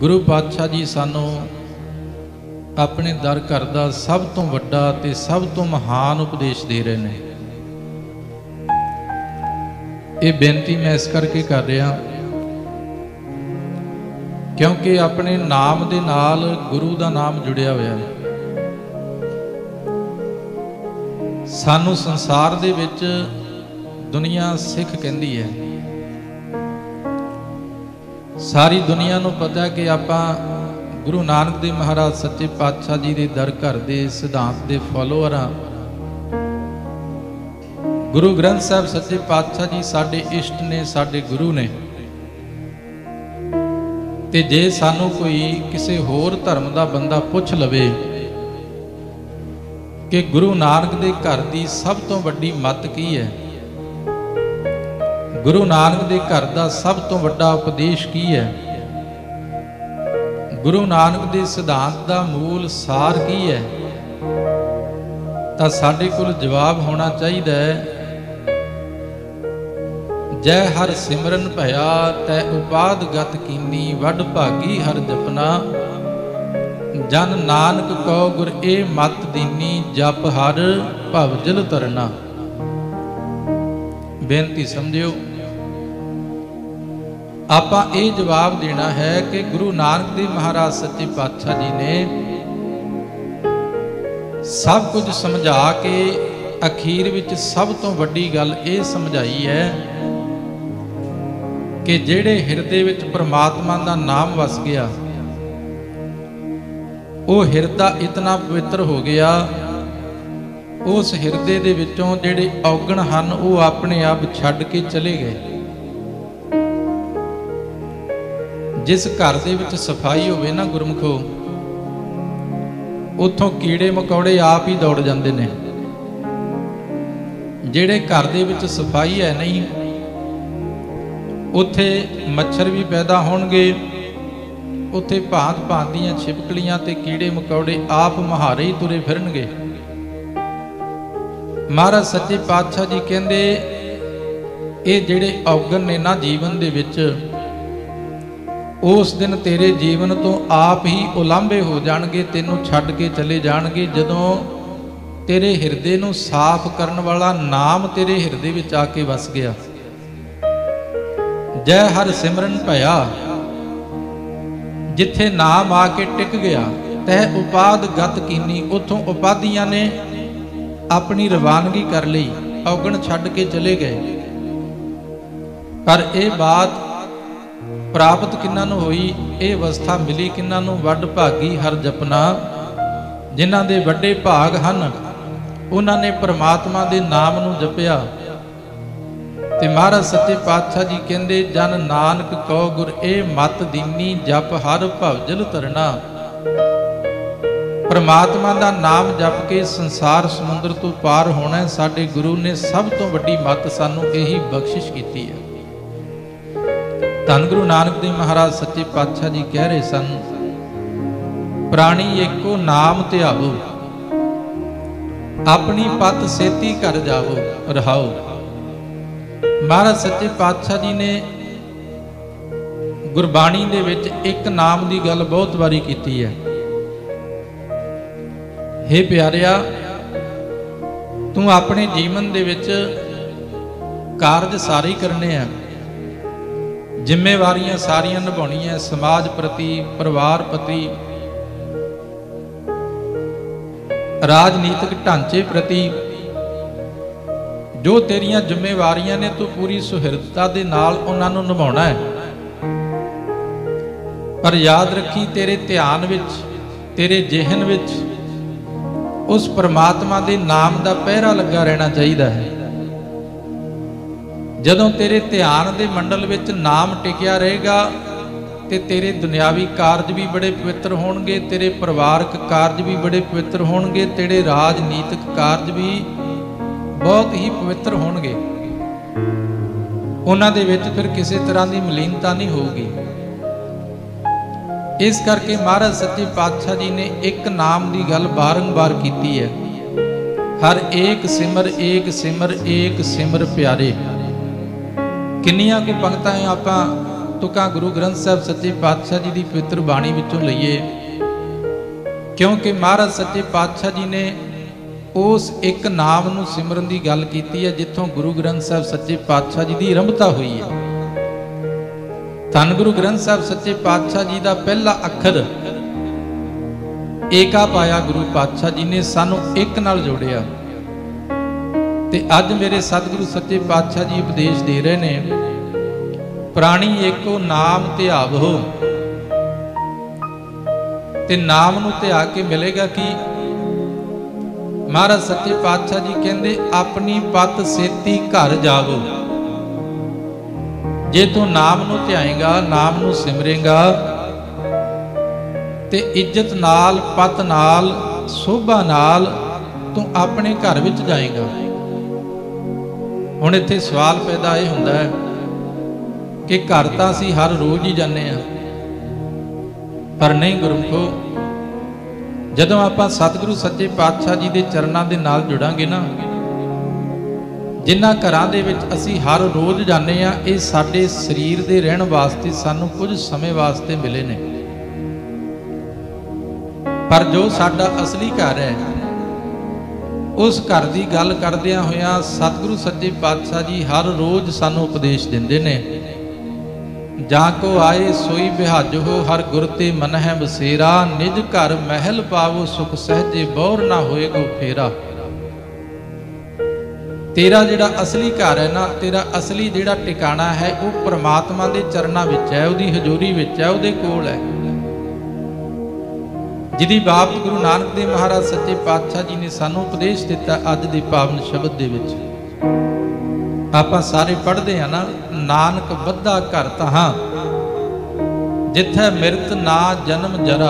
गुरु पातशाह जी सानू अपने दर घर का सब तो वड्डा ते सब तो महान उपदेश दे रहे हैं। ये बेनती मैं इस करके कर रहा क्योंकि अपने नाम दे नाल गुरु का नाम जुड़िया हुआ है। सानू संसार दे विच दुनिया सिख कहती है। सारी दुनिया नूं पता कि आपां गुरु नानक देव महाराज सच्चे पातशाह जी के दर घर के सिद्धांत के फॉलोअर हाँ। गुरु ग्रंथ साहब सच्चे पातशाह जी साडे इष्ट ने, साडे गुरु ने। ते जे सानू कोई किसी होर धर्म का बंदा पुछ लवे कि गुरु नानक दे घर की सब तो वड्डी मत की है, गुरु नानक दे घर का सब तो वड्डा उपदेश की है, गुरु नानक दे सिद्धांत का मूल सार की है, तो साडे कोल जवाब होना चाहिए जय हर सिमरन भया तै उपाद गत कीनी वड भागी हर जपना जन नानक कौ गुर ए मत दीनी जप हर भवजल तरना। बेनती समझियो, आपां ये जवाब देना है कि गुरु नानक देव महाराज सच्चे पातशाह जी ने सब कुछ समझा के अखीर विच सब तो वड्डी गल ये समझाई है कि जेड़े हिरदे विच परमात्मा का नाम वस गया वो हिरदा इतना पवित्र हो गया, उस हिरदे दे विचों जेड़े औगण हन वो अपने आप छड्ड के चले गए। जिस घर दे विच सफाई होवे ना गुरमुखो, उथों कीड़े मकौड़े आप ही दौड़ जाते हैं। जेड़े घर दे विच सफाई है नहीं, उत्थे मच्छर भी पैदा होणगे, उत्थे भांत भांत दीआं छिपकलियां ते कीड़े मकौड़े आप महारे ही तुरे फिरनगे। महाराज सच्चे पातशाह जी कहंदे ये जेड़े औगण ने ना जीवन दे विच, उस दिन तेरे जीवन तो आप ही उलांभे हो जाणगे, तेनों छड्ड के चले जाणगे जदों तेरे हिरदे नूं साफ करन वाला नाम तेरे हिरदे विच आके वस गया। जय हर सिमरन भया, जिथे नाम आके टिक गया तह उपाद गत कीनी, उथों उपाधियां ने अपनी रवानगी कर ली, औगण छड्ड के चले गए। पर यह बात प्राप्त किन्हां नूं होई, ये अवस्था मिली किन्हां नूं? वड भागी हर जपना, जिन्हां दे वड्डे भाग हन उन्हां ने परमात्मा दे नाम नूं जपिया। ते महाराज सच्चे पातशाह जी कहंदे जन नानक कौ गुर ए मत दीनी जप हर भवजल तरना। परमात्मा दा नाम जप के संसार समुद्र तो पार होना है। साडे गुरु ने सब तो वड्डी मत सानू यही बख्शिश कीती है। धन गुरु नानक देव महाराज सच्चे पातशाह जी कह रहे सन, प्राणी एको नाम ध्यावो अपनी पत सेती कर जावो रहाओ। महाराज सच्चे पातशाह जी ने गुरबाणी दे विच एक नाम की गल बहुत बारी कीती है। हे प्यारिया, तू अपने जीवन दे विच कारज सारे करने हैं, जिम्मेवारियां सारियां निभाउणियां, समाज प्रति, परिवार प्रति, राजनीतिक ढांचे प्रति, जो तेरियां जिम्मेवारियां ने तू पूरी सुहिरदता दे नाल उन्हां नूं निभाउणा है। पर याद रखी तेरे ध्यान विच, तेरे जेहन विच उस परमात्मा दे नाम दा पहरा लगा रहना चाहिए है। जदों तेरे ध्यान दे मंडल विच नाम टिकिया रहेगा ते तेरे दुनियावी कारज भी बड़े पवित्र होणगे, तेरे परिवारक कारज भी बड़े पवित्र होणगे, तेरे राजनीतिक कारज भी बहुत ही पवित्र होणगे। उन्हां दे विच फिर किसी तरह की मलीनता नहीं होगी। इस करके महाराज सच्चे पातशाह जी ने एक नाम की गल बारंबार की है, हर एक सिमर एक सिमर एक सिमर प्यारे। किन्नियां को पंक्तां आपां तुकां गुरु ग्रंथ साहिब सच्चे पातशाह जी की पवित्र बाणी विचों लईए, क्योंकि महाराज सच्चे पातशाह जी ने उस एक नाम नूं सिमरन की गल कीती है जिथों गुरु ग्रंथ साहिब सच्चे पातशाह जी की आरंभता हुई है। धन गुरु ग्रंथ साहिब सच्चे पातशाह जी का पहला अखर एका पाया गुरु पातशाह जी ने सानू एक नाल जोड़िया। ते अज मेरे सतगुरु सच्चे पातशाह जी उपदेश दे रहे ने, प्राणी एको नाम ध्यावो। ते नाम नूं ध्या के मिलेगा कि महाराज सच्चे पातशाह जी कहंदे अपनी पत सेती घर जावो। जे तू नाम नूं ध्याएगा, नाम नूं सिमरेगा ते इज्जत नाल, पत नाल, शोभा नाल तू अपने घर विच जाएगा। हुण इत्थे सवाल पैदा यह हुंदा है कि घर तां असीं हर रोज़ ही जाने आ, पर नहीं गुरमुखो, जदों आपां सतगुरु सच्चे पातशाह जी दे चरनां दे नाल जुड़ांगे ना, जिन्हां घरां दे विच असीं हर रोज़ जाने आ, ये साडे शरीर दे रहण वास्ते सानूं कुछ समय वास्ते मिले ने, पर जो साडा असली घर है उस घर की गल करदियां होइयां सतगुरु सच्चे पातशाह जी हर रोज़ सानूं उपदेश दिंदे ने। जाको आए सोई बिहाजो हर गुर ते मन है बसेरा, निज घर महल पावो सुख सहजे बौर ना होएगो फेरा। तेरा जिहड़ा असली घर है ना, तेरा असली जिहड़ा टिकाणा है वो परमात्मा दे चरनां विच है, उहदी हजूरी विच है, उहदे कोल है, जिहदी बाप गुरु नानक देव महाराज सच्चे पातशाह जी ने सानूं उपदेश दिता। अज दे पावन शब्द दे विच आपां सारे पढ़दे हां ना, नानक बद्धा घर तहां जिथे मिरत ना जन्म जरा।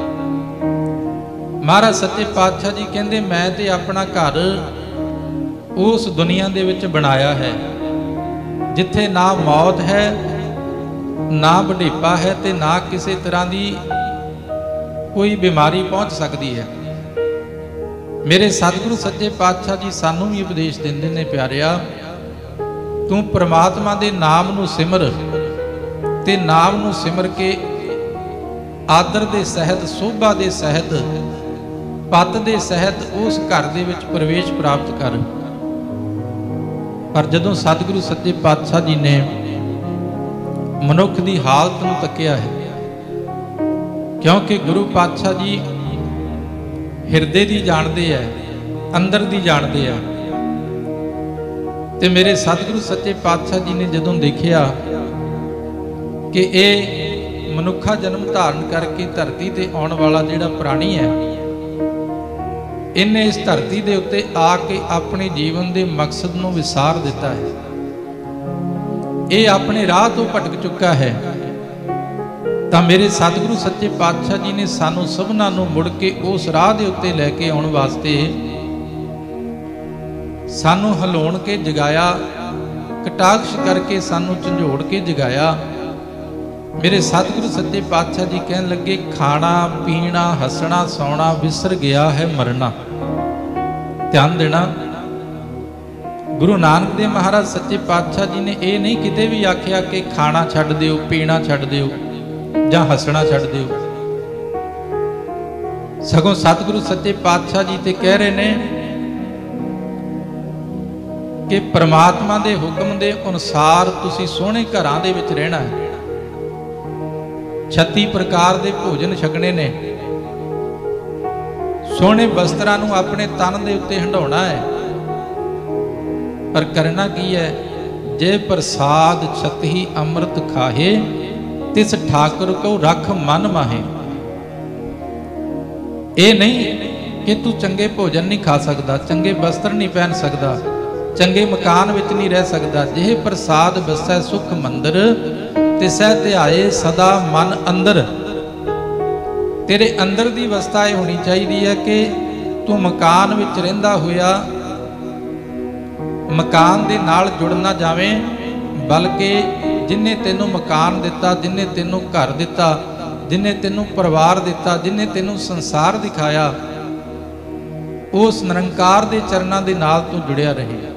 महाराज सच्चे पातशाह जी कहंदे मैं ते अपना घर उस दुनिया दे विच बनाया है जिथे ना मौत है, ना बुढ़ेपा है, ते ना किसी तरह की कोई बीमारी पहुंच सकती है। मेरे सतगुरु सच्चे पातशाह जी सानू भी उपदेश दिंदे ने, प्यारिया तू परमात्मा दे नाम नू सिमर ते नाम नू सिमर के आदर दे सहत, शोभा दे सहत, पत दे सहत उस घर दे विच प्रवेश प्राप्त कर। पर जदों सतगुरु सच्चे पातशाह जी ने मनुख की हालत नू तकिया है, क्योंकि गुरु पातशाह जी हिरदे दी जानते हैं, अंदर दी जानते हैं। ते मेरे सतगुरु सच्चे पातशाह जी ने जदों देखिया कि ये मनुखा जन्म धारण करके धरती ते आने वाला जिहड़ा प्राणी है, इन्हें इस धरती दे उत्ते आके अपने जीवन के मकसद नूं विसार दिता है। ये अपने राह तो भटक चुका है। तो मेरे सतगुरु सच्चे पातशाह जी ने सानू सबना नूं मुड़ के उस राह दे उत्ते लैके आउण वास्ते सानू हलोण के जगाया, कटाक्ष करके सानू झंझोड़ के जगाया। मेरे सतगुरु सच्चे पातशाह जी कहन लगे खाना पीना हसना सौना विसर गया है मरना। ध्यान देना, गुरु नानक देव महाराज सच्चे पातशाह जी ने यह नहीं किते भी आख्या कि खाना छड्ड दिओ, पीना छड्ड दिओ जां हसना छड्ड दिओ। सगों सतगुरु सच्चे पातशाह जी ते कह रहे ने कि परमात्मा दे हुक्म दे अनुसार तुसी सोहणे घरां दे विच रहना है, 36 प्रकार दे भोजन छकने ने, सोहणे वस्त्रां नूं अपने तन दे उत्ते हंडाउणा है। पर करना की है, जे प्रसाद छती अमृत खाहे तिस ठाकुर को रख मन माहे। ये नहीं कि तू चंगे भोजन नहीं खा सकता, चंगे वस्त्र नहीं पहन सकता, चंगे मकान विच नहीं रह सकता। जे प्रसाद बसै सुख मंदिर तिसै ध्याए सदा मन अंदर। तेरे अंदर की अवस्था यह होनी चाहिए है कि तू मकान विच रहिंदा होया मकान दे नाल जुड़ ना जावे, बल्कि जिन्हें तेनों मकान दिता, जिन्हें तेनों घर दिता, जिन्हें तेनों परिवार दिता, जिन्हें तेनों संसार दिखाया, उस निरंकार दे चरनां दे नाल तू जुड़िया रहे।